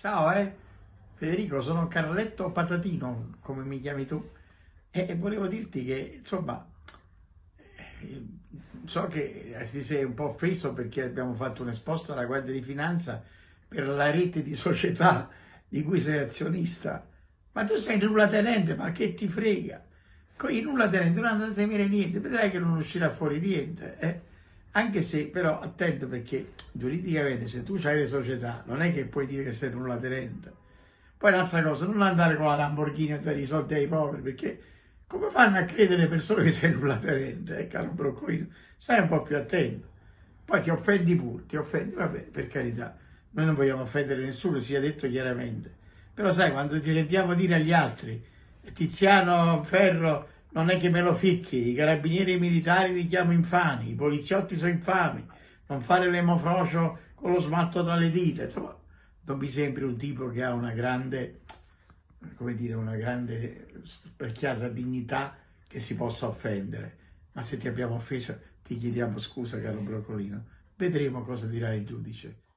Ciao, Federico, sono Carletto Patatino, come mi chiami tu, e volevo dirti che, insomma, eh, so che ti sei un po' offeso perché abbiamo fatto un esposto alla Guardia di Finanza per la rete di società di cui sei azionista, ma tu sei nullatenente, ma che ti frega? Con i nullatenenti non andate a temere niente, vedrai che non uscirà fuori niente, Anche se, però, attento perché giuridicamente se tu hai le società non è che puoi dire che sei nullatenente. Poi un'altra cosa, non andare con la Lamborghini a dare i soldi ai poveri, perché come fanno a credere le persone che sei nullatenente, caro Broccolino? Stai un po' più attento. Poi ti offendi pure, ti offendi, vabbè, per carità, noi non vogliamo offendere nessuno, sia detto chiaramente. Però sai, quando ci sentiamo dire agli altri, Tiziano Ferro non è che me lo ficchi, i carabinieri e i militari li chiamo infami, i poliziotti sono infami, non fare l'emofrocio con lo smalto tra le dita, insomma, non mi sembri un tipo che ha una grande, come dire, una grande specchiata dignità che si possa offendere. Ma se ti abbiamo offeso, ti chiediamo scusa, caro Broccolino. Vedremo cosa dirà il giudice.